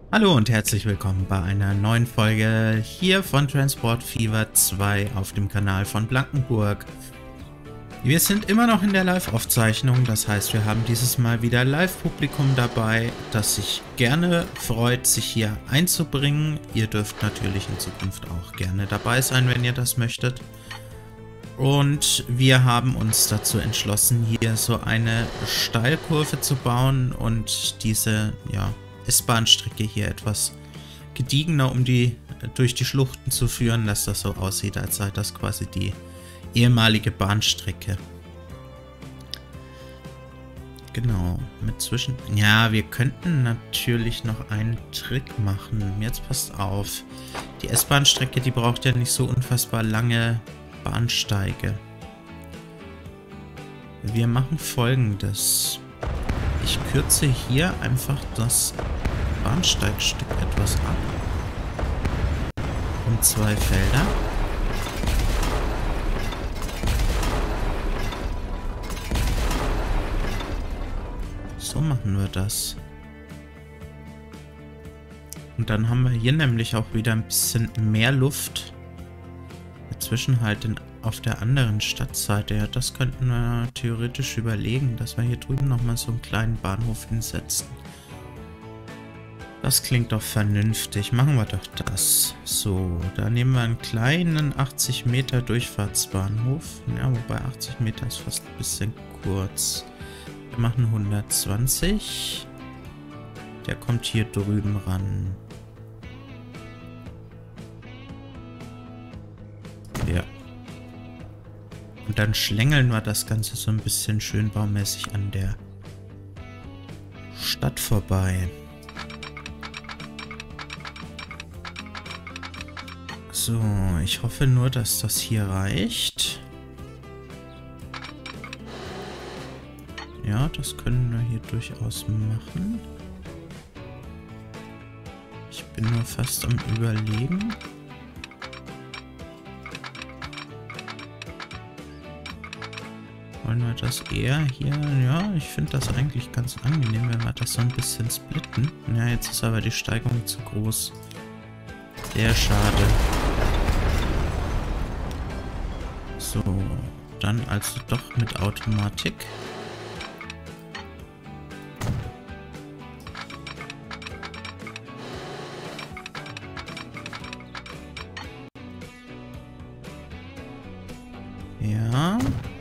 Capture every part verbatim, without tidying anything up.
Hallo und herzlich willkommen bei einer neuen Folge hier von Transport Fever zwei auf dem Kanal von Blankenburg. Wir sind immer noch in der Live-Aufzeichnung, das heißt, wir haben dieses Mal wieder Live-Publikum dabei, das sich gerne freut, sich hier einzubringen. Ihr dürft natürlich in Zukunft auch gerne dabei sein, wenn ihr das möchtet. Und wir haben uns dazu entschlossen, hier so eine Steilkurve zu bauen und diese, ja, S-Bahn-Strecke hier etwas gediegener, um die durch die Schluchten zu führen, dass das so aussieht, als sei das quasi die ehemalige Bahnstrecke. Genau, mit zwischen... Ja, wir könnten natürlich noch einen Trick machen. Jetzt passt auf. Die S-Bahn-Strecke, die braucht ja nicht so unfassbar lange Bahnsteige. Wir machen Folgendes. Ich kürze hier einfach das Bahnsteigstück etwas ab. Um zwei Felder. So machen wir das. Und dann haben wir hier nämlich auch wieder ein bisschen mehr Luft. Dazwischen halt in, auf der anderen Stadtseite. Ja, das könnten wir theoretisch überlegen, dass wir hier drüben nochmal so einen kleinen Bahnhof hinsetzen. Das klingt doch vernünftig. Machen wir doch das. So, da nehmen wir einen kleinen achtzig Meter Durchfahrtsbahnhof. Ja, wobei achtzig Meter ist fast ein bisschen kurz. Wir machen hundertzwanzig. Der kommt hier drüben ran. Ja. Und dann schlängeln wir das Ganze so ein bisschen schön baumäßig an der Stadt vorbei. So, ich hoffe nur, dass das hier reicht. Ja, das können wir hier durchaus machen. Ich bin nur fast am Überlegen. Wollen wir das eher hier? Ja, ich finde das eigentlich ganz angenehm, wenn wir das so ein bisschen splitten. Ja, jetzt ist aber die Steigung zu groß. Sehr schade. So, dann also doch mit Automatik. Ja.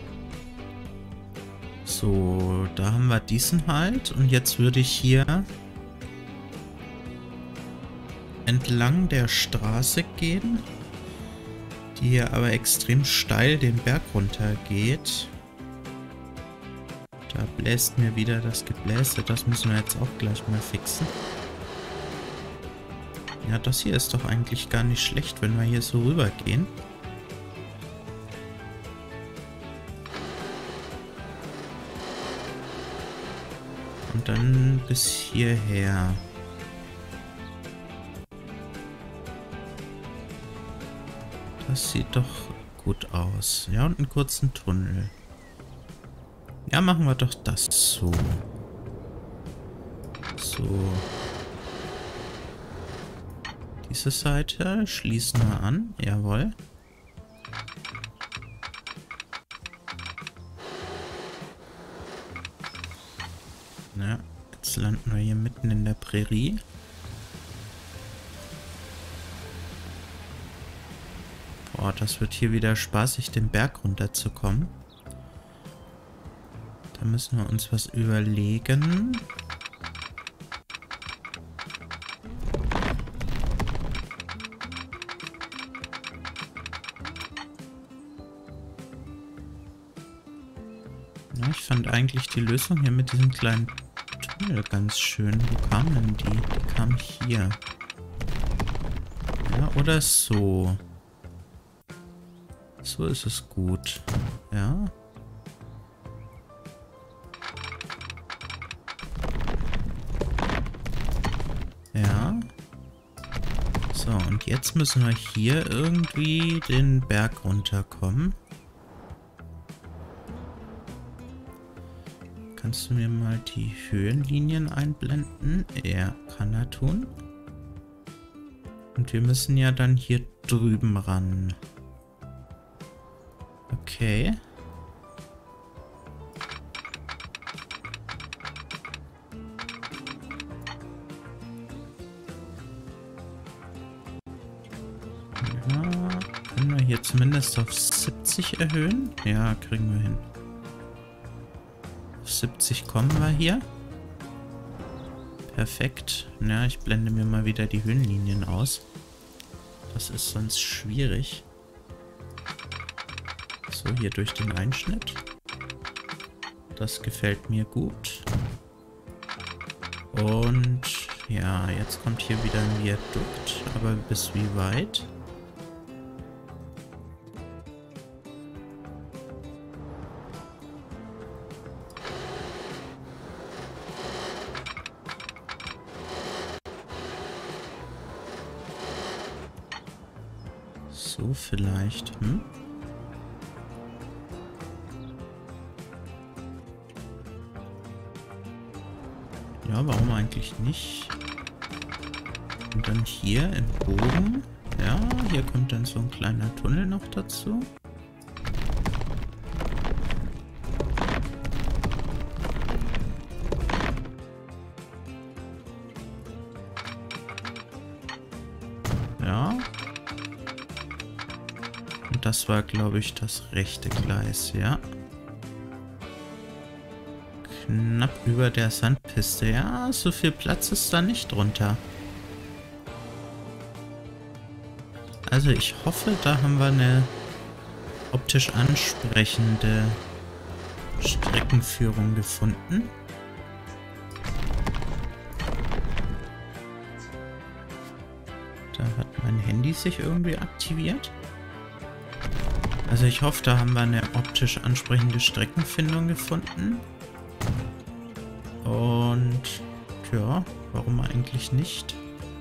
So, da haben wir diesen halt. Und jetzt würde ich hier entlang der Straße gehen, die hier aber extrem steil den Berg runter geht. Da bläst mir wieder das Gebläse. Das müssen wir jetzt auch gleich mal fixen. Ja, das hier ist doch eigentlich gar nicht schlecht, wenn wir hier so rüber gehen. Und dann bis hierher. Das sieht doch gut aus. Ja, und einen kurzen Tunnel. Ja, machen wir doch das so. So. Diese Seite schließen wir an. Jawohl. Ja, jetzt landen wir hier mitten in der Prärie. Boah, das wird hier wieder spaßig, den Berg runterzukommen. Da müssen wir uns was überlegen. Ja, ich fand eigentlich die Lösung hier mit diesem kleinen Tunnel ganz schön. Wo kam denn die? Die kam hier. Ja, oder so. So ist es gut. Ja. Ja. So, und jetzt müssen wir hier irgendwie den Berg runterkommen. Kannst du mir mal die Höhenlinien einblenden? Ja, kann er tun. Und wir müssen ja dann hier drüben ran. Okay. Ja, können wir hier zumindest auf siebzig erhöhen? Ja, kriegen wir hin. Auf siebzig kommen wir hier. Perfekt. Ja, ich blende mir mal wieder die Höhenlinien aus. Das ist sonst schwierig. So, hier durch den Einschnitt. Das gefällt mir gut. Und ja, jetzt kommt hier wieder ein Viadukt. Aber bis wie weit? So vielleicht, hm? Ja, warum eigentlich nicht? Und dann hier im Bogen. Ja, hier kommt dann so ein kleiner Tunnel noch dazu. Ja. Und das war, glaube ich, das rechte Gleis, ja. Knapp über der Sandpiste. Ja, so viel Platz ist da nicht drunter. Also ich hoffe, da haben wir eine optisch ansprechende Streckenführung gefunden. Da hat mein Handy sich irgendwie aktiviert. Also ich hoffe, da haben wir eine optisch ansprechende Streckenfindung gefunden. Und ja, warum eigentlich nicht?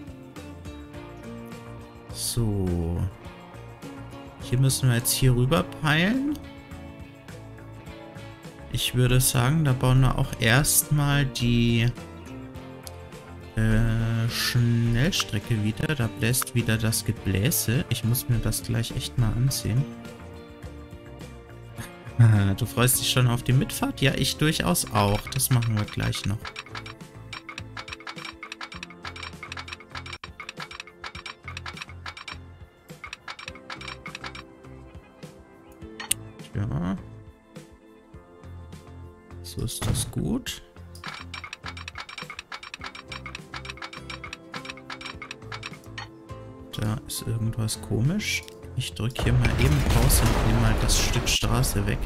So. Hier müssen wir jetzt hier rüber peilen. Ich würde sagen, da bauen wir auch erstmal die äh, Schnellstrecke wieder. Da bläst wieder das Gebläse. Ich muss mir das gleich echt mal ansehen. Du freust dich schon auf die Mitfahrt? Ja, ich durchaus auch. Das machen wir gleich noch. Ja. So ist das gut. Da ist irgendwas komisch. Ich drücke hier mal eben Pause und nehme mal das Stück Straße weg.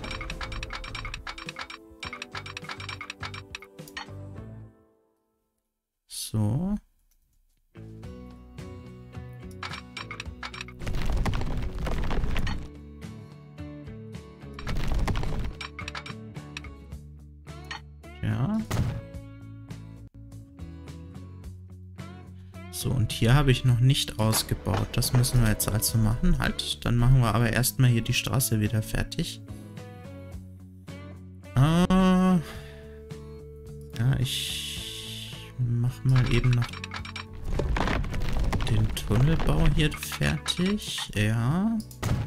So. Ja. So, und hier habe ich noch nicht ausgebaut. Das müssen wir jetzt also machen. Halt, dann machen wir aber erstmal hier die Straße wieder fertig. Ah, ja, ich mache mal eben noch den Tunnelbau hier fertig. Ja.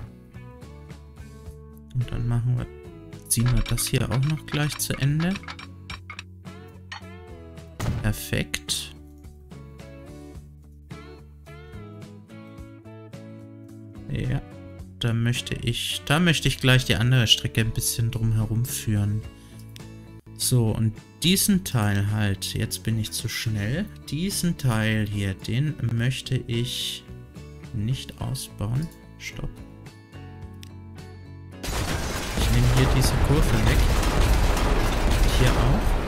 Und dann machen wir, ziehen wir das hier auch noch gleich zu Ende. Perfekt. Ja, da möchte ich, da möchte ich gleich die andere Strecke ein bisschen drum herum führen. So, und diesen Teil halt, jetzt bin ich zu schnell, diesen Teil hier, den möchte ich nicht ausbauen. Stopp. Ich nehme hier diese Kurve weg. Hier auch.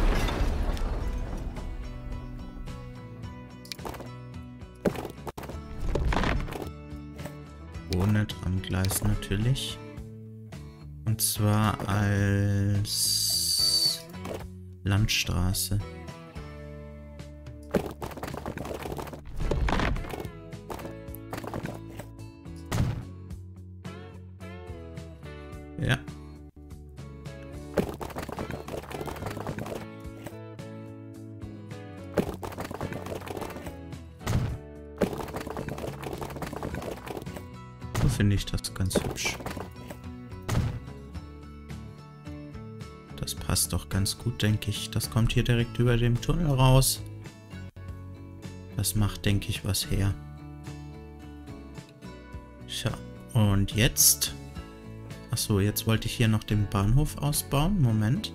Ohne Tramgleis natürlich. Und zwar als Landstraße. Ja. finde ich das ganz hübsch. Das passt doch ganz gut, denke ich. Das kommt hier direkt über dem Tunnel raus. Das macht, denke ich, was her. Tja, und jetzt... Achso, jetzt wollte ich hier noch den Bahnhof ausbauen. Moment.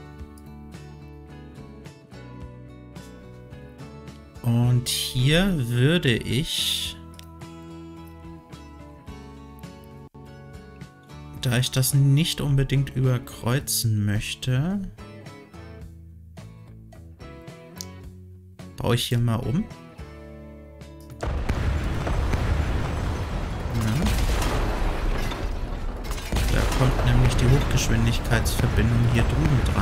Und hier würde ich... Da ich das nicht unbedingt überkreuzen möchte, baue ich hier mal um. Ja. Da kommt nämlich die Hochgeschwindigkeitsverbindung hier drüben dran.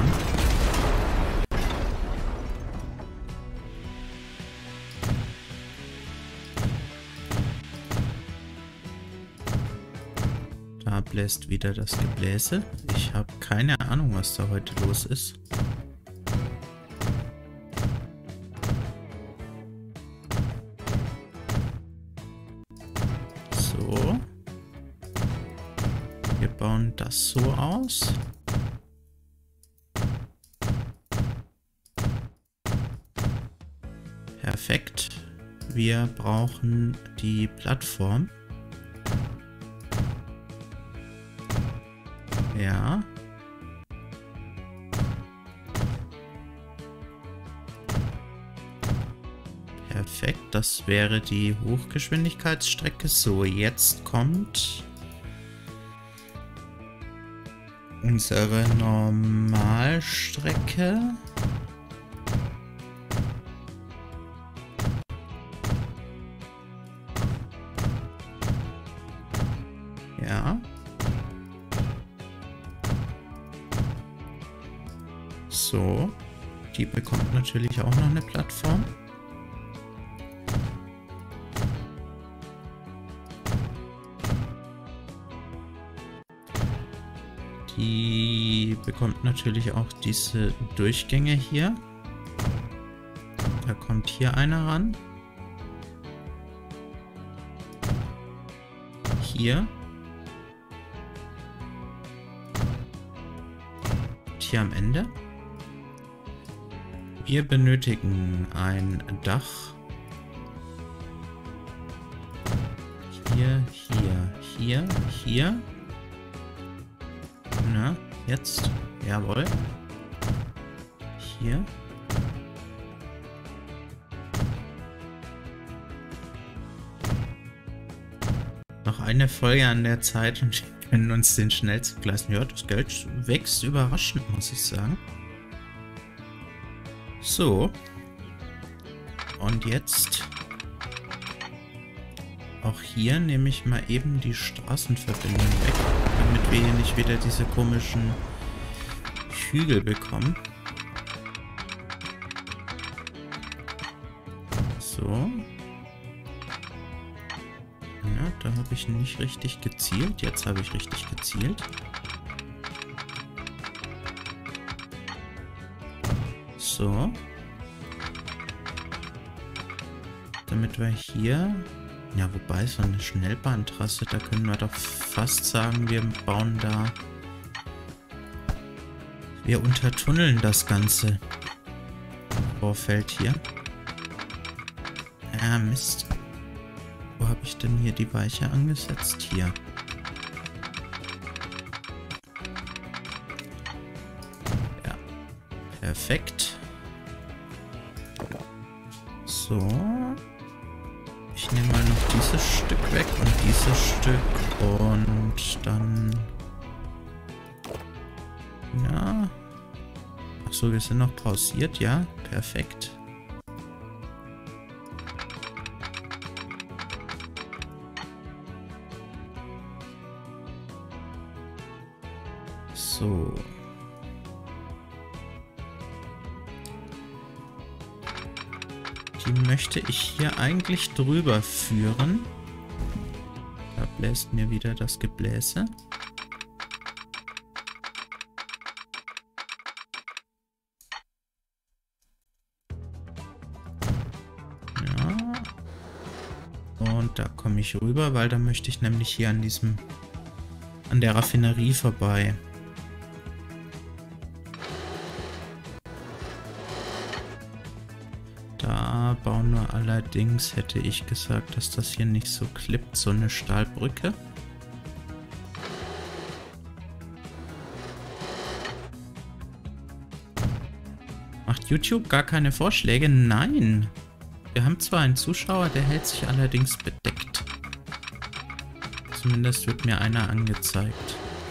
Da bläst wieder das Gebläse. Ich habe keine Ahnung, was da heute los ist. So. Wir bauen das so aus. Perfekt. Wir brauchen die Plattform. Ja. Perfekt, das wäre die Hochgeschwindigkeitsstrecke. So, jetzt kommt unsere Normalstrecke. Ja. So, die bekommt natürlich auch noch eine Plattform. Die bekommt natürlich auch diese Durchgänge hier. Da kommt hier einer ran. Hier. Und hier am Ende. Wir benötigen ein Dach. Hier, hier, hier, hier. Na, jetzt. Jawohl. Hier. Noch eine Folge an der Zeit und wir können uns den Schnellzug leisten. Ja, das Geld wächst überraschend, muss ich sagen. So. Und jetzt auch hier nehme ich mal eben die Straßenverbindung weg, damit wir hier nicht wieder diese komischen Hügel bekommen. So. Ja, da habe ich nicht richtig gezielt. Jetzt habe ich richtig gezielt. So. Damit wir hier... Ja, wobei so eine Schnellbahntrasse, da können wir doch fast sagen, wir bauen da... Wir untertunneln das ganze Vorfeld hier. Ah, Mist. Wo habe ich denn hier die Weiche angesetzt? Hier. Ja. Perfekt. So. Ich nehme mal noch dieses Stück weg und dieses Stück und dann... Ja. Achso, wir sind noch pausiert, ja. Perfekt. So. Die möchte ich hier eigentlich drüber führen. Da bläst mir wieder das Gebläse. Ja. Und Und da komme ich rüber, weil da möchte ich nämlich hier an diesem, an der Raffinerie vorbei. Da bauen wir allerdings, hätte ich gesagt, dass das hier nicht so klippt, so eine Stahlbrücke. Macht YouTube gar keine Vorschläge? Nein! Wir haben zwar einen Zuschauer, der hält sich allerdings bedeckt. Zumindest wird mir einer angezeigt.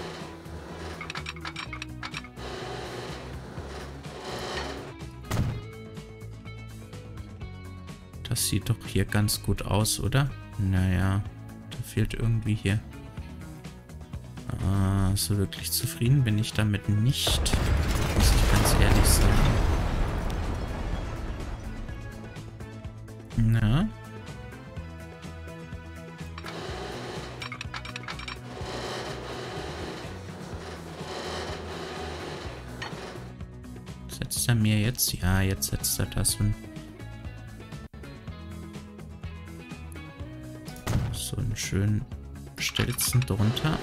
Das sieht doch hier ganz gut aus, oder? Naja, da fehlt irgendwie hier... Ah, so wirklich zufrieden bin ich damit nicht. Muss ich ganz ehrlich sagen. Na? Setzt er mir jetzt? Ja, jetzt setzt er das und so einen schönen Stelzen drunter.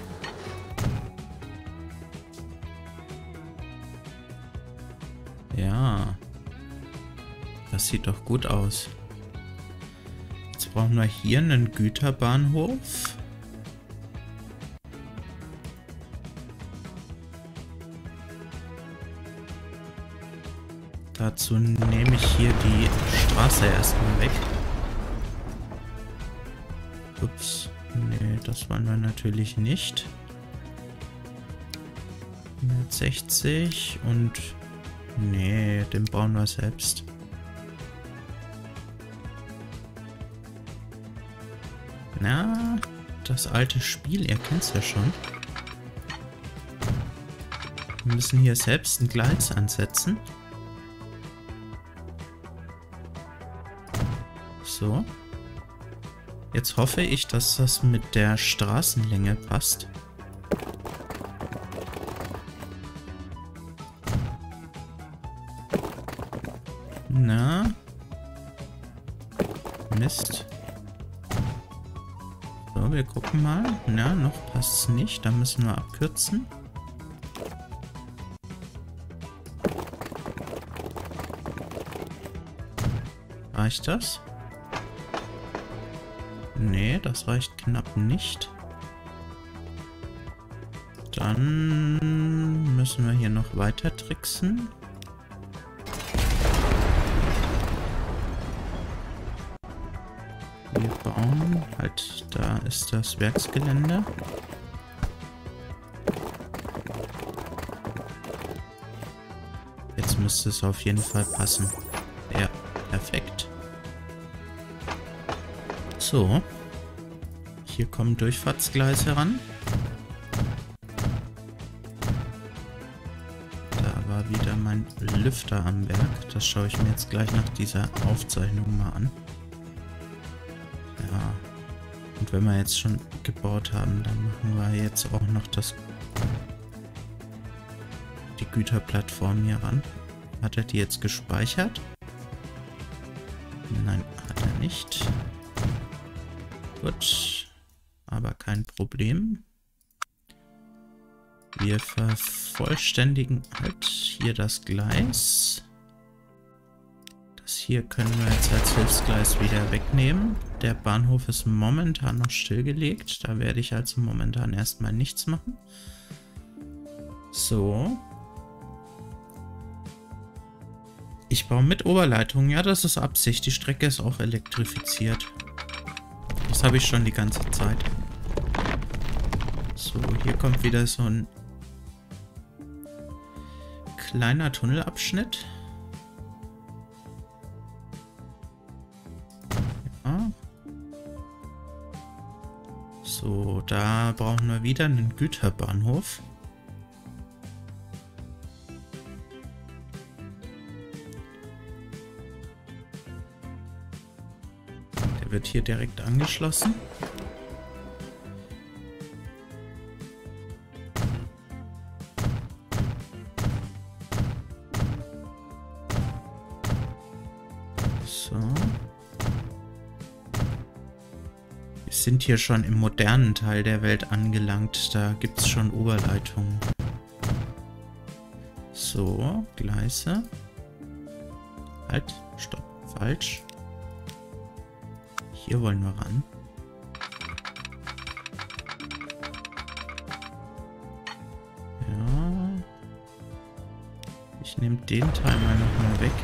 Ja. Das sieht doch gut aus. Jetzt brauchen wir hier einen Güterbahnhof. Dazu nehme ich hier die Straße erstmal weg. Ups. Nee, das wollen wir natürlich nicht. hundertsechzig und... Nee, den bauen wir selbst. Na, das alte Spiel, ihr kennt es ja schon. Wir müssen hier selbst ein Gleis ansetzen. So. Jetzt hoffe ich, dass das mit der Straßenlänge passt. Na. Mist. So, wir gucken mal. Na, noch passt es nicht. Da müssen wir abkürzen. Reicht das? Nee, das reicht knapp nicht. Dann müssen wir hier noch weiter tricksen. Wir bauen halt, da ist das Werksgelände. Jetzt müsste es auf jeden Fall passen. Ja, perfekt. So. Hier kommen Durchfahrtsgleise ran. Da war wieder mein Lüfter am Werk. Das schaue ich mir jetzt gleich nach dieser Aufzeichnung mal an. Ja. Und wenn wir jetzt schon gebaut haben, dann machen wir jetzt auch noch das die Güterplattform hier ran. Hat er die jetzt gespeichert? Nein, hat er nicht. Gut, aber kein Problem. Wir vervollständigen halt hier das Gleis. Das hier können wir jetzt als Hilfsgleis wieder wegnehmen. Der Bahnhof ist momentan noch stillgelegt. Da werde ich also momentan erstmal nichts machen. So. Ich baue mit Oberleitung. Ja, das ist Absicht. Die Strecke ist auch elektrifiziert. Das habe ich schon die ganze Zeit. So, hier kommt wieder so ein kleiner Tunnelabschnitt. Ja. So, da brauchen wir wieder einen Güterbahnhof. Der wird hier direkt angeschlossen. So. sind hier schon im modernen Teil der Welt angelangt. Da gibt es schon Oberleitungen. So, Gleise. Halt, stopp, falsch. Hier wollen wir ran. Ja. Ich nehme den Teil mal nochmal weg.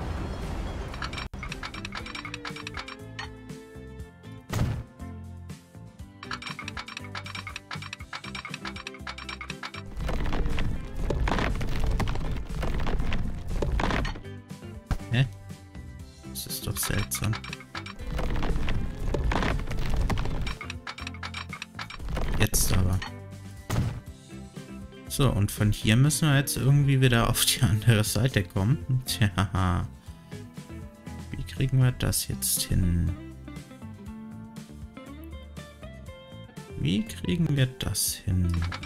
Hä? Das ist doch seltsam. Jetzt aber. So, und von hier müssen wir jetzt irgendwie wieder auf die andere Seite kommen. Tja. Wie kriegen wir das jetzt hin? Wie kriegen wir das hin?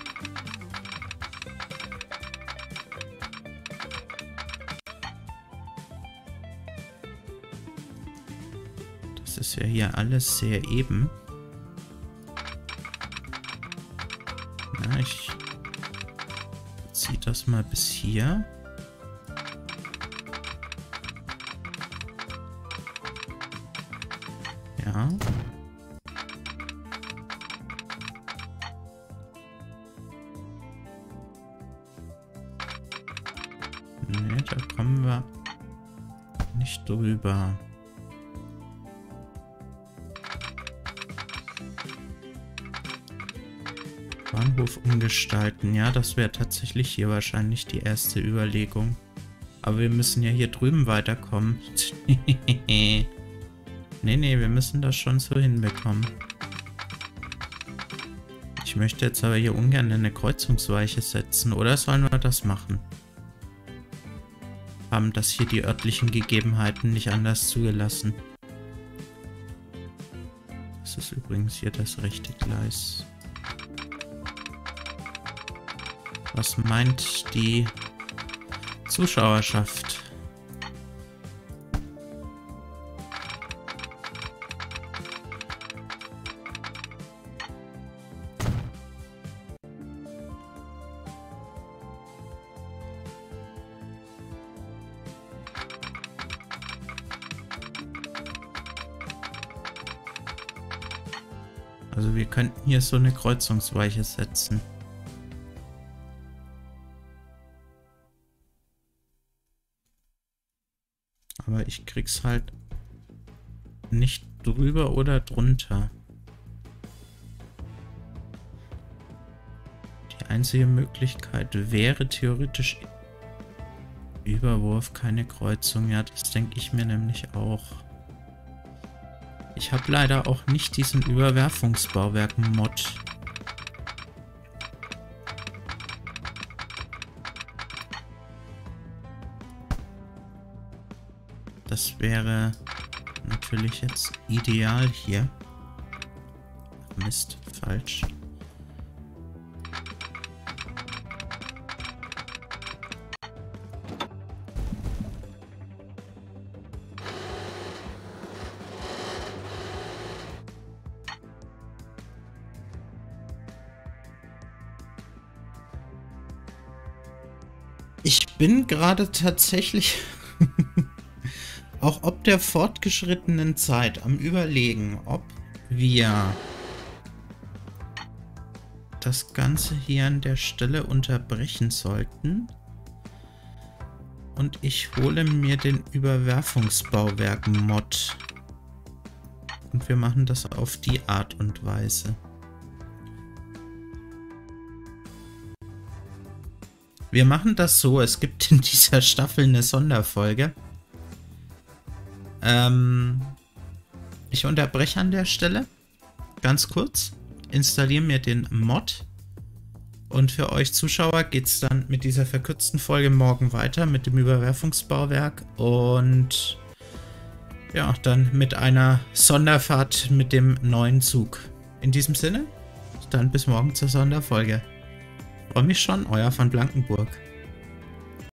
Das ist ja hier alles sehr eben. Na, ich ziehe das mal bis hier. Ja. Ne, da kommen wir nicht drüber. Bahnhof umgestalten. Ja, das wäre tatsächlich hier wahrscheinlich die erste Überlegung. Aber wir müssen ja hier drüben weiterkommen. Nee, nee, wir müssen das schon so hinbekommen. Ich möchte jetzt aber hier ungern eine Kreuzungsweiche setzen. Oder sollen wir das machen? Haben das hier die örtlichen Gegebenheiten nicht anders zugelassen. Das ist übrigens hier das rechte Gleis. Was meint die Zuschauerschaft? Also wir könnten hier so eine Kreuzungsweiche setzen. Aber ich krieg's halt nicht drüber oder drunter. Die einzige Möglichkeit wäre theoretisch Überwurf, keine Kreuzung. Ja, das denke ich mir nämlich auch. Ich habe leider auch nicht diesen Überwerfungsbauwerk-Mod. Das wäre natürlich jetzt ideal hier. Mist, falsch. Ich bin gerade tatsächlich auch ob der fortgeschrittenen Zeit am Überlegen, ob wir das Ganze hier an der Stelle unterbrechen sollten. Und ich hole mir den Überwerfungsbauwerk-Mod. Und wir machen das auf die Art und Weise. Wir machen das so, es gibt in dieser Staffel eine Sonderfolge. Ähm, ich unterbreche an der Stelle, ganz kurz, installiere mir den Mod und für euch Zuschauer geht es dann mit dieser verkürzten Folge morgen weiter mit dem Überwerfungsbauwerk und ja, dann mit einer Sonderfahrt mit dem neuen Zug. In diesem Sinne, dann bis morgen zur Sonderfolge. Freue mich schon, euer von Blankenburg.